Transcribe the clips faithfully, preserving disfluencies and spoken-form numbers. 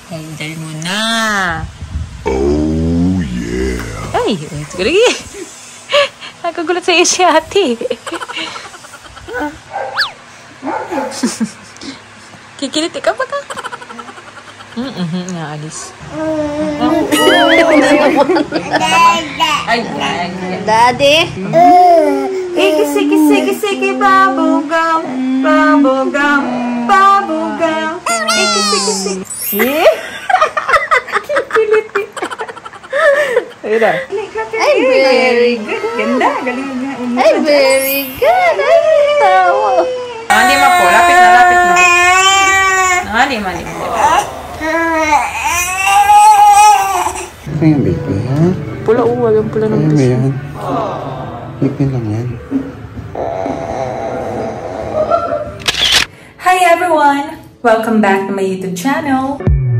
Enjoy mo na. Oh, yeah. Ay, sige. Nakagulat sa iyo si ate. Kikilit ka ba ka? Mm-hmm, naalis. Ay, Daddy? Ikisi-kisi-kisi bubblegum, bubblegum, bubblegum. Ikisi-kisi. Yeah? Kikilit. Ayun na. Ay, very good. Ganda, galing nga. Ay, very good. Ay, tawa. Mandi ma po, lapit na, lapit na. Mandi, mandi. Ito yung baby, ha? Pula uwa, yung pula ng Ano ba yan? Lipin lang yan. Hi everyone! Welcome back to my YouTube channel.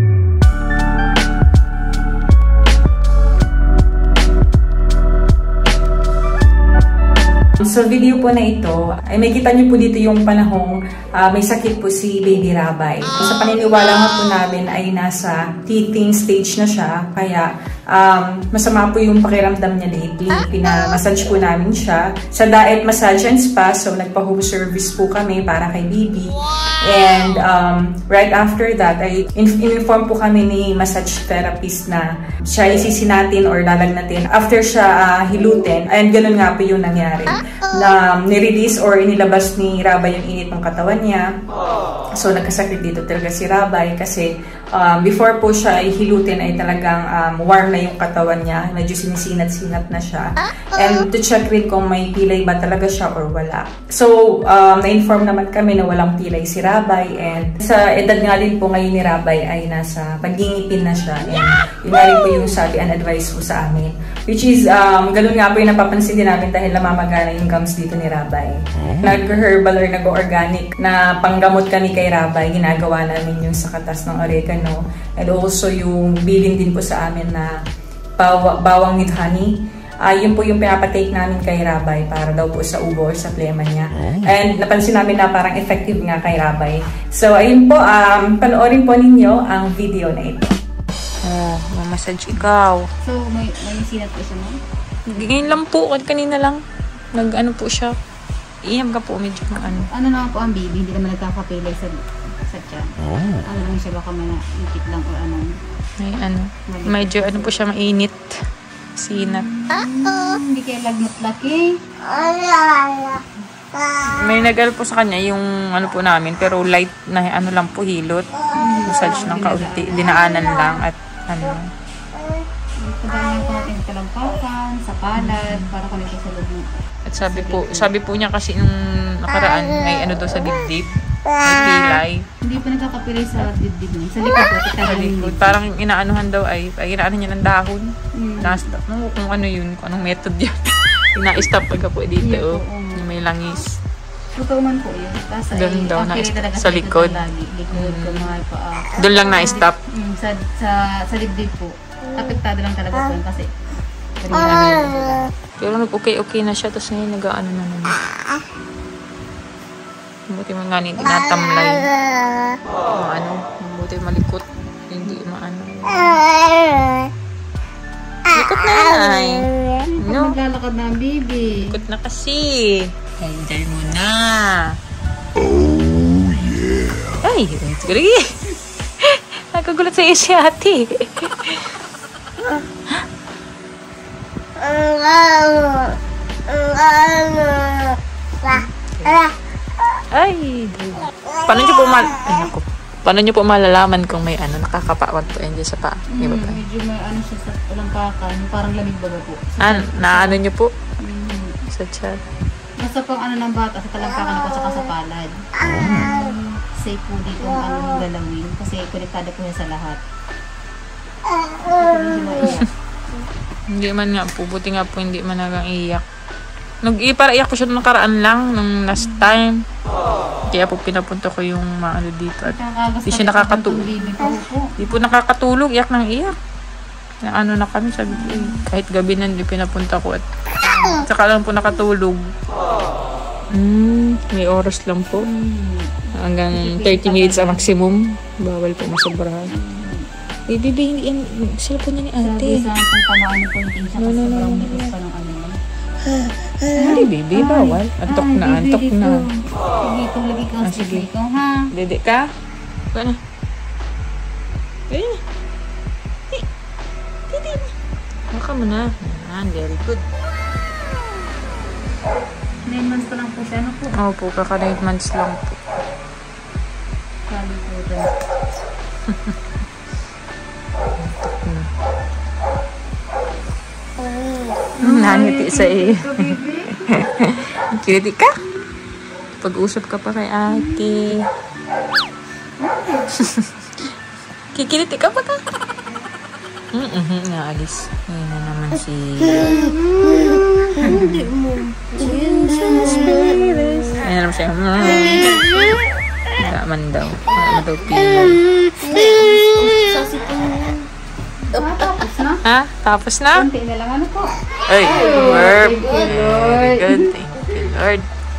Sa video po na ito, ay may kita niyo po dito yung panahong uh, may sakit po si Baby Rabay. So, sa paniniwala nga po namin ay nasa teething stage na siya, kaya um, masama po yung pakiramdam niya lately. Pina-massage po namin siya sa Diet Massage and Spa, so nagpa-home service po kami para kay Baby. And um, right after that, ay in-inform po kami ni massage therapist na siya isisinatin or lalagnatin after siya uh, hilutin. And ganun nga po yung nangyari. Na nirelease or inilabas ni Rabay yung init ng katawan niya. So nagkasakit dito talaga si Rabay kasi um, before po siya ay hilutin ay talagang um, warm na yung katawan niya. Medyo sinisinat-sinat na siya. And to check rin kung may pilay ba talaga siya or wala. So um, na-inform naman kami na walang pilay si Rabay, and sa edad nga din po ngayon ni Rabay ay nasa pagingipin na siya. And yun nga rin po yung sabi and advice po sa amin. Which is, um, ganun nga po yung napapansin din namin dahil namamagana yung gums dito ni Rabay. Nag-herbal or nag-organic na panggamot kami kay Rabay. Ginagawa namin yung sa katas ng oregano. And also yung bilin din po sa amin na bawa, bawang with honey. Uh, yun po yung pinapatake namin kay Rabay para daw po sa ubo or sa plema niya. And napansin namin na parang effective nga kay Rabay. So ayun po, um, panoorin po ninyo ang video na ito. Oh, mamassage ikaw. So, may, may sinat po siya mo? Ngayon lang po, kanina lang. Nag-ano po siya. Iyam ka po, medyo mga ano. Ano naman po ang baby? Hindi naman nagkakapilay sa, sa tiyan. Oh. Ano lang siya, baka may naipit lang o ano. May ano. Medyo ano po siya, mainit. Sinat. Uh-oh. Hindi kayo lagnat laki. May nag-al po sa kanya yung ano po namin, pero light na ano lang po, hilot. Massage ng kaunti. Dinaanan lang at ano. Pagdahan ko natin kalampakan, sa palad, para kung ito sa loob mo. At sabi po, sabi po niya kasi nung nakaraan, may ano daw sa dibdib. May pilay. Hindi pa nagkakapilay sa dibdib niya. Sa likod po, sa likod. Parang inaanuhan daw ay, ay inaanuhan niya ng dahon. Mm. Na-stop. No, kung ano yun, kung anong method yun. Ina-stop pagka po dito. Yeah, oh. Yung may langis. Totoo man po yun. Doon daw na sa likod. Likod ko, mga paa. Doon lang na-stop. Mm, sa, sa, sa dibdib po. Apektado lang talaga po kasi. Pero nag-okay-okay na siya. Tapos ngayon nag-ano na naman. Buti mo nga hindi natamlay. O ano, buti malikot. Hindi maano. Likot na ay. No? Maglalakad na ang baby. Likot na kasi. Enjoy mo na. Oh, yeah. Ay, sige. Nakagulat sa iyo si ate. Ay. Paano niyo po mal... Ay, naku. Paano niyo po malalaman kung may ano, nakakapawat po yan sa paa? Mm, ba medyo may ano siya sa palangkakan. Parang lamig baga po. Ah, naano niyo po? Mm. Sa chat. Basta pang ano ng bata, sa palangkakan ako saka sa palad. Um, safe po dito ang ano yung galawin. Kasi konektado po niya sa lahat. Hindi man nga po. Buti nga po hindi man nagang iiyak. Nag-iparaiyak po siya nung nakaraan lang, nung last time. Kaya po pinapunta ko yung maano dito. At hindi siya nakakatulog. Hindi po nakakatulog. Iyak nang iyak. Na ano na kami, sabi ko eh. Kahit gabi na hindi pinapunta ko. At saka lang po nakatulog. Mm, may oras lang po. Hanggang thirty minutes ang maximum. Bawal po masobrahan. Eh, baby, hindi yan. Cellphone niya ni ate. Sabi sa kung tamaan niyo po yung tinsa No, kasi no, no, sobrang no, nipis no. pa ng ano yan. Hindi, baby. Bawal. Antok na, antok na. Sige, tulagi ka Ah, sa sige. ko, ha? Dede ka? Ba na? Dede na. Eh, Dede na. Baka mo na. Yan, very good. nine months pa lang po siya. Ano po? Opo, kaka nine months lang po. Sabi po rin. Nangiti sa iyo. Kiliti ka? Pag-usap ka pa kay ate. Kikiliti ka pa ka? Mm-hmm, naalis. Ngayon na naman si... Hindi mo. Ngayon naman siya. Wala man daw. Wala man daw pilay. Ah, tapos na? Ha? Tapos na? Kunti na lang. Ano po? Ay, verb. Very good. Thank you, Lord.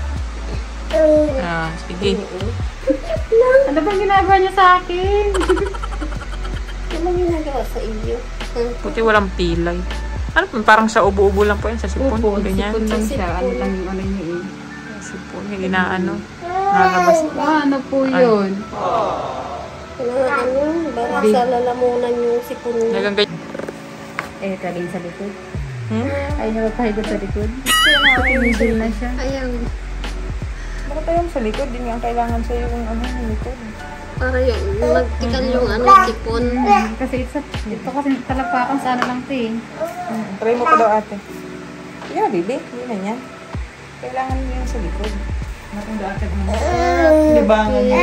Ah, sige. Ano bang ginagawa niya sa akin? Ano ginagawa sa iyo? Puti walang pilay. Ano, parang sa ubo-ubo lang po yan, sa sipon. Opo, Ganyan. sipon lang siya. Ano lang yung ano niya eh. Sipon, hindi na ano. Nalabas. Ah, ano po yun? Ano, ano, baka sa lalamunan yung sipon niya. Nagang ganyan. Eh, kaling sa likod. Hmm? Ay, nagpahigot sa likod. Tinigil na siya. Ayaw, Bakit tayo sa likod? Hindi nga kailangan sa'yo yung ano, yung likod. para yung magtikal yung ano, sipon. Hmm, kasi ito, ito kasi talapakan sa ano lang ito eh. Hmm. Try mo pa daw ate. Sige na, baby. Hindi na yan. Kailangan mo yung sa likod. Nakong daakad mo. Libangan mo.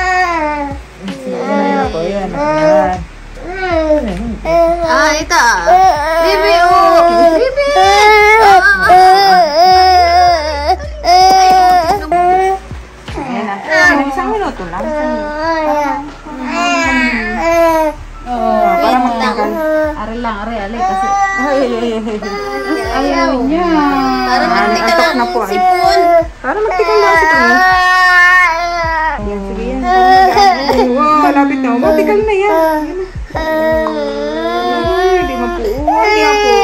Ayan po, yan. Ayan. Ah, ito. Bibi, oh! Bibi! Ayan na. Isang minuto lang. Oo, Para magtagal. are lang, are, alay. Kasi Ay, ay, ay, ay. ayaw niya. Para magtikal antok na ang po, ay. sipon. Para magtikal lang si Tony. Yan, sige yan. Wow, malapit na. Matikal na yan. Ay, hindi mo po. Hindi mo po.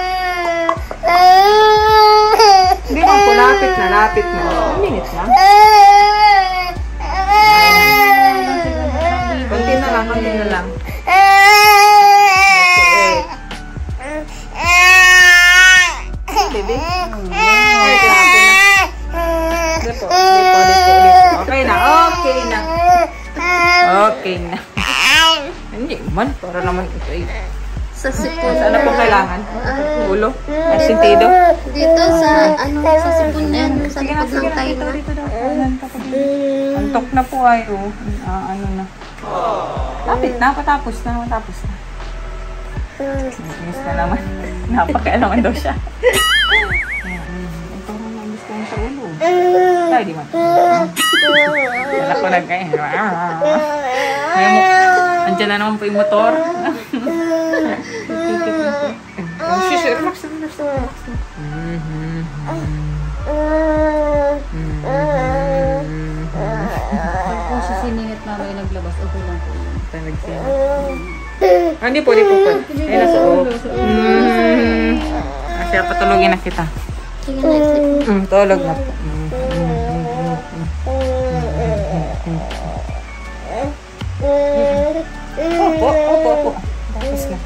Hindi mo po. Lapit na, lapit na. One minute lang. Konti na lang, konti na lang. Baby. Ay, tinapo na. Dito, dito, dito, dito. Okay na, okay na. Okay na. Hindi man, para naman ito ay. Sa sipon. Saan na po kailangan? Ulo? Ang sentido? Dito sa, ano, sa sipon na yan. Sa likod ng tayo na. Dito daw. Antok na po ay, oh. Ah, ano na. Lapit na, patapos na, patapos na. Miss na naman. Napakailangan daw siya. Ito na lang gusto mo sa ulo. Ay, di man. Wala ko lang kayo. Ngayon mo, andyan na naman po yung motor. Shush, relax, relax, relax. Kung siya siningit na may naglabas, okay lang po yun. Ah, hindi po, hindi po. Ay, nasa ulo. Mm. Ah, siya, patulogin na kita. Sige na, sleep. Mm, tulog na po. Mm. Opo, opo, opo. Tapos na.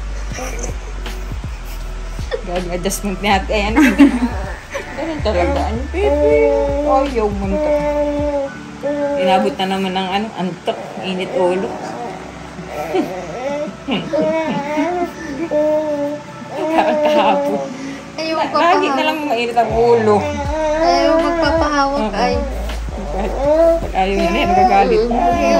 Gagi adjustment ni ate. Ayan. Ganun talaga. Ano, baby? Ayaw mo nito. Inabot na naman ng ano, antok. Init ulo. Kahapon. Ayaw Lagi na magpapahawak. lang mainit ang ulo. Ayaw magpapahawak ay. Pag ayaw niya na yan, nagagalit. Ayaw.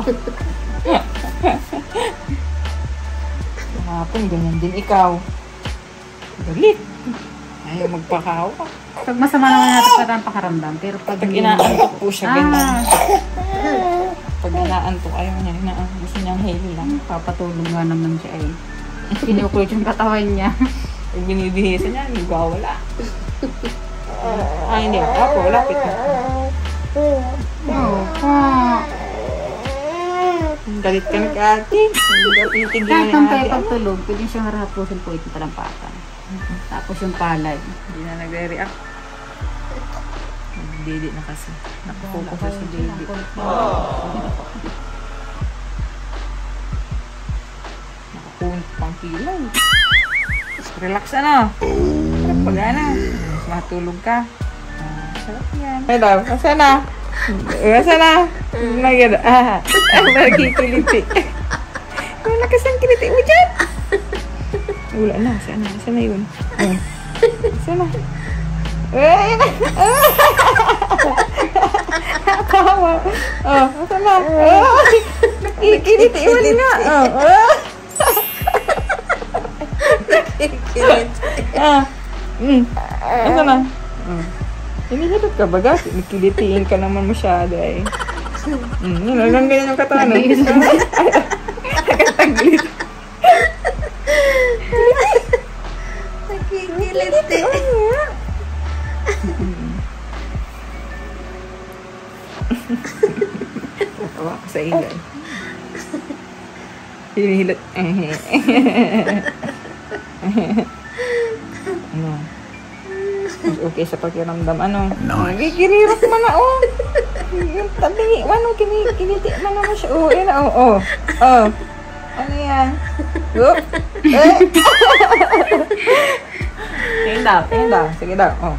Kahapon, ganyan din ikaw. Galit. Ayaw magpahawak. Pag masama naman natin pa ang pakaramdam, pero pag Pag inaantok po siya, ganyan. Pag inaantok, ayaw niya, inaantok. Gusto niyang halo lang. papatulog nga naman siya eh. Kinukulit yung katawan niya. Pag binibihisa niya, nagwawala. Ah, hindi. Apo, lapit na. Oo. Oh, Galit ka na kati. Itigil Kahit na ang ate. kayo pagtulog, pwede siyang harapusin po ito talampakan. Tapos yung palad. Hindi na nagre-react. Nagdidi na kasi. Nakapokus na si baby. Nakapunit pang kilay. Relax ano. Sarap pag ano. Mas matulog ka. Ah, sarap yan. Hello, asa na? Asa na? Maganda. Ah, magkikiliti. Wala kasang kiliti mo dyan. Wala na. Saan na? Saan na yun? Oh. Saan na? Ay, na. Tawa. Oh, saan na? Oh, nakikiliti mo na. Oh, oh. Ah. Mm. Asa na? Mm. Hinihilot ka baga? Nakilitiin ka naman masyado eh. Mm. Yun, hanggang ganyan yung katawan. Nakataglit. Nakikiliti. Tawa ka sa ilay. Hinihilot. Ano? Mas okay sa pakiramdam. Ano? Nagkikirirak man na, oh. Yung tabingi, ano, kiniti man naman siya. Oh, yun, oh, oh. Oh. Ano yan? Oh. Eh. Tingin daw, tingin daw. Sige daw, oh.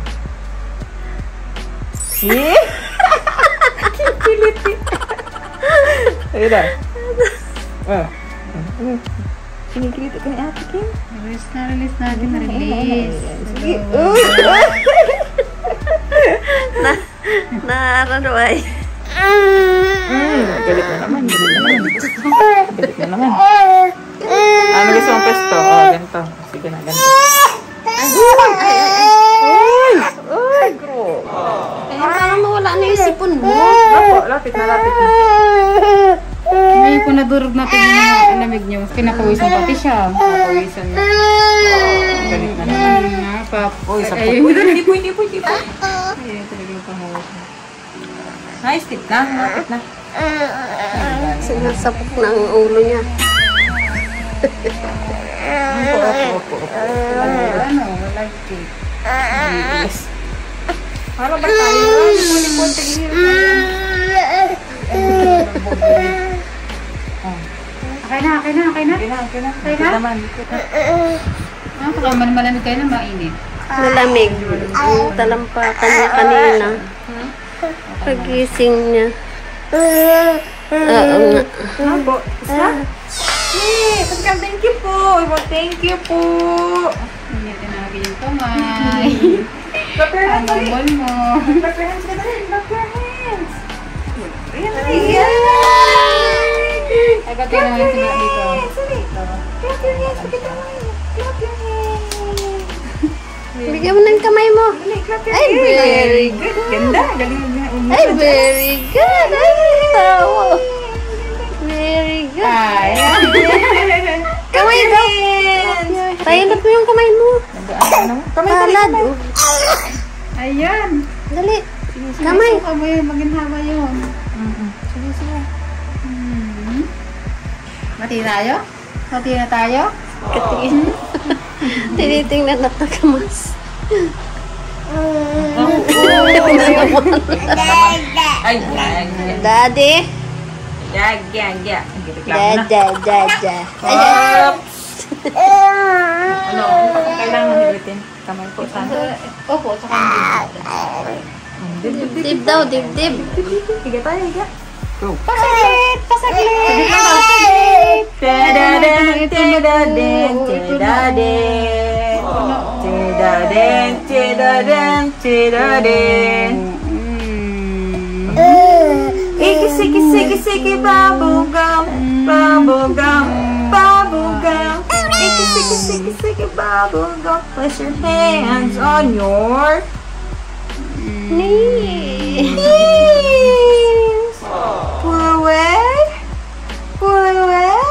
Eh. Kikiliti. Sige daw. Oh. Ano? Kinikiliti ka ni Ate Kim? Release na, release natin na release. Sige. Uy! Na, naarano ay. Mm, galit na naman, galit na naman. Galit na naman. Ano gusto mong pesto? Oh, ganito. Sige na, ganito. Uy! Uy, bro. Kaya parang mawala na yung sipon mo. Lapo, lapit na, lapit na. Ngayon po nadurog natin yung lamig niyo. Kinapawisan pati siya. Kinapawisan niya. Galit na naman. Pap. Uy, sa Ayun. puto. Hindi po, hindi po, hindi po. Ayun talaga yung panghawak niya. Nice, tip na. Lapit na. Sinasapok na ang ulo niya. Opo, opo, opo, opo. Ano? Like cake. Yes. Para ba tayo? Hindi po, tigil. Okay na, okay na, okay na. Okay na, okay na. Okay na? Likod naman, likod na. Ah, baka man malamig kayo na mainit. Malamig. Ang talampakan niya kanina. Pagising niya. Oo nga. Apo, isa? Yay! Pagkang thank you po. Thank you po. Initin natin yung kamay. Clap your hands, Ang dali. mo. Clap your hands, dali. Clap your hands. Ayan, dali. Ay, gabi naman yung sila dito. Dali. Clap your hands. Pakita mo yun. Clap your hands. Bigyan mo ng kamay mo. Dali, clap your Ay, hands. very good. Ganda. Galing mo na. Ay, very good. Ay, tawa. Very good. Ay. Kamay daw. Pahilot mo yung kamay mo. Palad. oh. Ayan. Dali. Kamay. Suka mo yun, maginhawa yun. Sige, sige. Mati tayo? Mati na tayo? Katingin. Tinitingnan na tagamas. Ay, yag, yag. Daddy. Yag, yag, yag. Da, da, da, da. Oops! Ano, kailangan hilutin. Kamay po, sana. Opo, tsaka Dib, dib, dib. Dib daw, dib, dib. Higa tayo, higa. Go. pasaglit! Pasaglit! Tadaden, tadaden, tadaden. Tadaden, tadaden, tadaden. Iki, siki, siki, siki, bubblegum, bubblegum, bubblegum. Iki, siki, siki, siki, bubblegum. Place your hands on your Knee. knees. Pull away, pull away.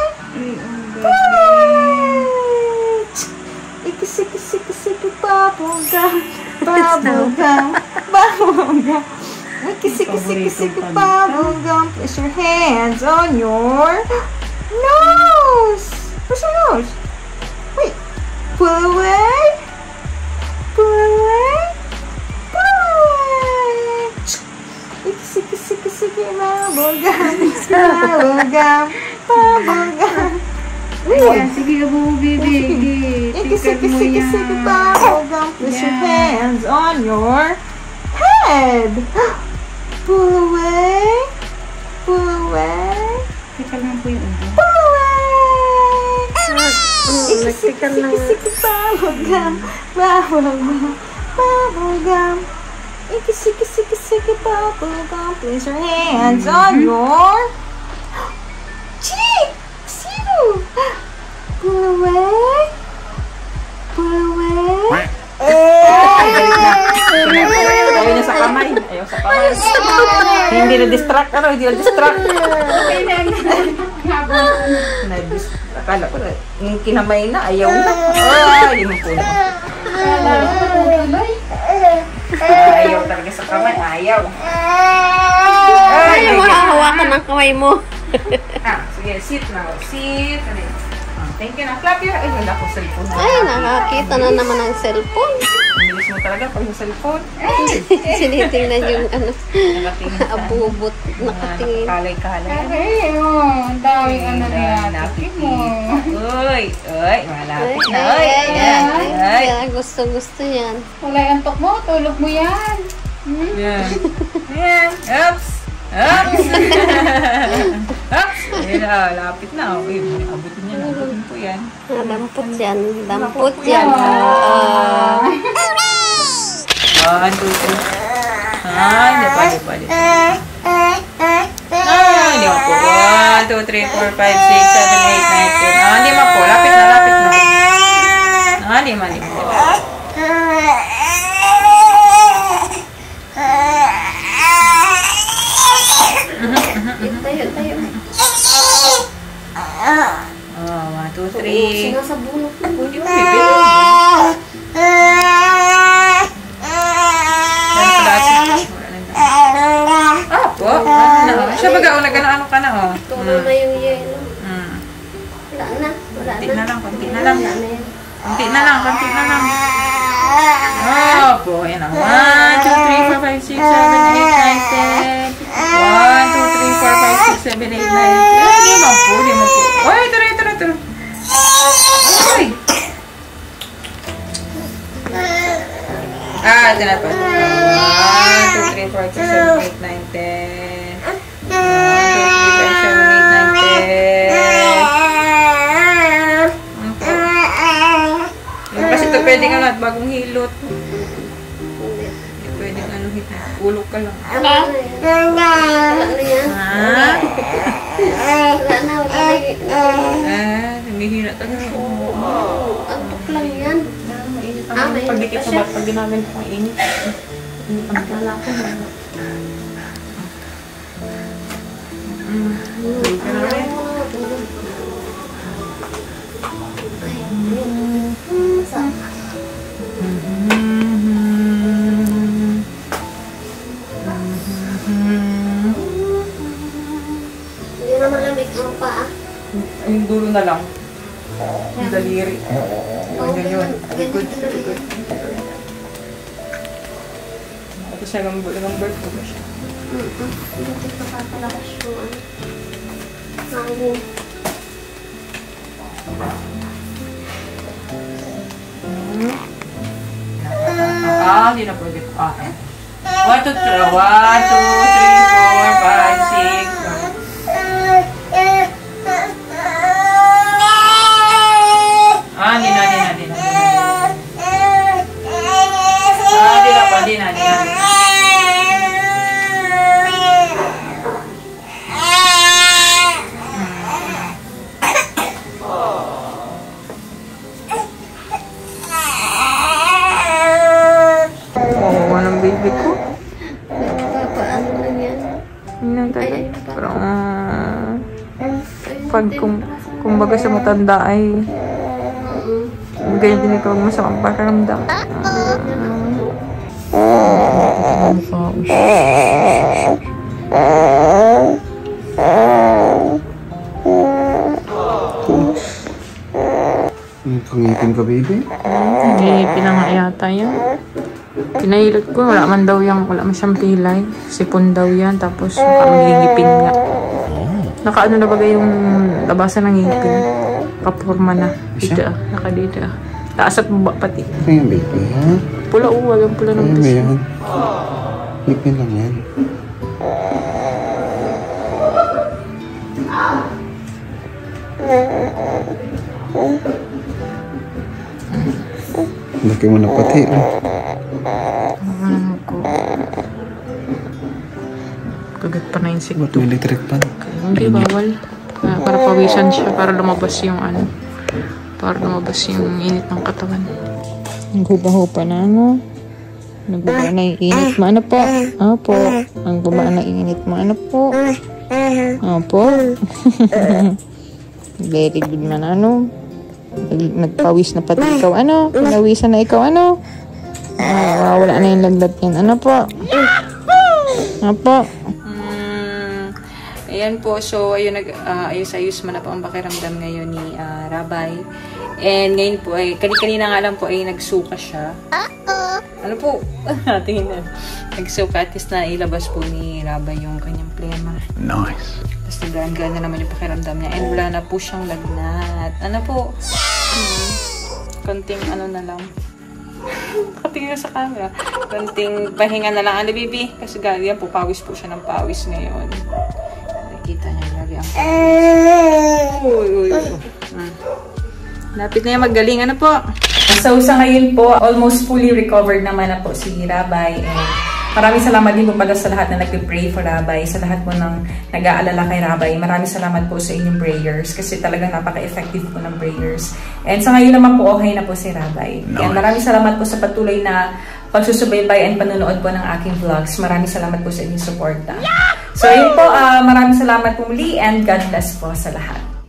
Right. Iki, siki, siki, siki, bubblegum, bubblegum, bubblegum. Kissy, kissy, kissy, bubble gum. Place your hands on your nose. Where's your nose? Wait. Pull away. Pull away. Pull away. Kissy, kissy, kissy, bubble gum. Bubble gum. Bubble gum. Ayan, sige, Abu Bibi. Kissy, kissy, kissy, bubble gum. Place your hands on your head. Pull away. Pull away. Teka lang po yung ubo. Pull away. Nagtikan na. Bubble gum. Bubble gum. Bubble gum. Kissy, kissy, kissy, bubble gum. Place your hands on your cheek. See. Pull away. Pull away. Ayaw niya sa kamay. Ayaw sa kamay. Hindi na-distract. Ano? Hindi na-distract. Na-distract. Akala ko na. Yung kinamay na. Ayaw na. Ay, yung puno. Ayaw talaga sa kamay. Ayaw. Ay, mahahawakan ang kamay mo. Ah, sige. Sit na. Sit. Thank you na. Clap your... Ay, wala ko cellphone. Ay, nakakita na naman ang cellphone. Ang bilis mo talaga pag yung cellphone. Sinitingnan yung ano, Nakatingin ka. abubot, nakatingin. Kalay-kalay. Ay, oh, ang daming ano na yan. Napit mo. Uy, uy, malapit na. Ay, Uy, ay, ayan, ay, ay. ay, gusto, gusto yan. Wala yung antok mo, tulog mo yan. Hmm? Ayan. Ayan. Oops. Oops. Oops. Ayan na, lapit na. Uy, abutin niya. Abutin po yan. Ah, dampot yan, dampot yan. Ah, One, two, three. Ay, di ba, di ba, di ba. Ah, hindi mo po. One, two, three, four, five, six, seven, eight, nine, ten. Ah, hindi mo po. Lapit na, lapit na. Ah, di ma, di ma. tayo, tayo. Oh, one, two, three. Sinasabunok na. Pwede mo, bebe. Ah, po. Ano? Siya baga, o nag-ano-ano ka na, oh. Tulo na yung yelo. Hmm. Wala na, wala Konti na. na lang, konti na lang. Wala na yan. Konti na lang, konti na lang. Oh, po. Yan na. one, two, three, four, five, six, seven, eight, nine, ten. one, two, three, four, five, six, seven, eight, nine, ten. Hindi man po, hindi man po. Ay, tara, tara, tara. Ay. Ah, ito na pa. one, two, three, four, six, seven, eight, nine, ten. one, two, three, five, seven, eight, nine, ten. Yung kasi ito pwedeng ano at bagong hilot. Hindi pwedeng ano hilot. Ulog ka lang. Wala na yan. Wala na yan. Ha? Wala na, wala na yan. Ah, humihina talaga. Antok lang yan. Ah, may Pag init dikit pa sa siya. bat, pag ginamit ko ang init. Akala ko na. Mm. Akala ko na. Hindi na malamig ang paa. Yung dulo na lang. Yung daliri. Oh, Ang ganyan. ganyan. Good, good. Ito siya ng bird ko ba siya? Mm-mm. Hindi pa papalakas yung ano. Hangin. Ah, hindi na pwede. Ah. One, two, three. One, two, three, four, five, six. Ah, hindi na, hindi na, hindi na. Ah, hindi na pa, hindi na, hindi na. Oh, anong baby ko? Papaano lang yan. Hindi talaga. Parang, ah, Ayun, pag kung, kumbaga sa matanda ay Mm-mm. ganyan din ikaw masamang pakiramdam. Ngipin ka, baby? Ngipin na nga yata yan. Pinahilot ko, wala man daw yan, wala man siyang pilay. Sipon daw yan, tapos nakangingipin nga. Nakaano na bagay yung labasan ng ngipin. Kapurma na. Dito ah, nakadito ah. Taas at baba pati. Ano yung baby, ha? Pula o, walang pula ng Ano puso. yan? Ngipin lang yan. Laki mo na pati, oh. Ano ko? Kagat pa na yung Ba't sigto. may electric pan? Hindi, bawal. Ah, para pawisan siya, para lumabas yung ano. Para lumabas yung init ng katawan. Naghuba-huba na, ano? Naghuba na yung init mo, ano po? Opo. Naghuba na yung init mo, ano po? Opo. Very good man, ano? Nagpawis na pati ikaw, ano? Pinawisan na ikaw, ano? Ah, wala na yung laglat yan. Ano po? Ano po? Mm, ayan po. So, ayun, nag, uh, ayos-ayos man na po ang pakiramdam ngayon ni uh, Rabay. And ngayon po, ay, kanina nga lang po ay nagsuka siya. Ano po? Tingin na. Nagsuka. At least na ilabas po ni Rabay yung kanyang plema. Nice. Tapos nagaan-gaan na naman yung pakiramdam niya. And wala na po siyang lagnat. Ano po? Hmm. Konting ano na lang. Katingin sa camera. Konting pahinga na lang. Ano, baby? Kasi gali yan po. Pawis po siya ng pawis ngayon. Nakikita niya gali ang pawis. Uy, uy, uy. Hmm. Lapit na yan magaling. Ano po? So, sa ngayon po, almost fully recovered naman na po si Rabay. And maraming salamat din po pala sa lahat na nag-pray for Rabay, sa lahat po ng nag-aalala kay Rabay. Maraming salamat po sa inyong prayers kasi talagang napaka-effective po ng prayers. And sa ngayon naman po, okay na po si Rabay. Nice. And maraming salamat po sa patuloy na pagsusubaybay and panunood po ng aking vlogs. Maraming salamat po sa inyong suporta. So, ayun po, uh, maraming salamat po muli and God bless po sa lahat.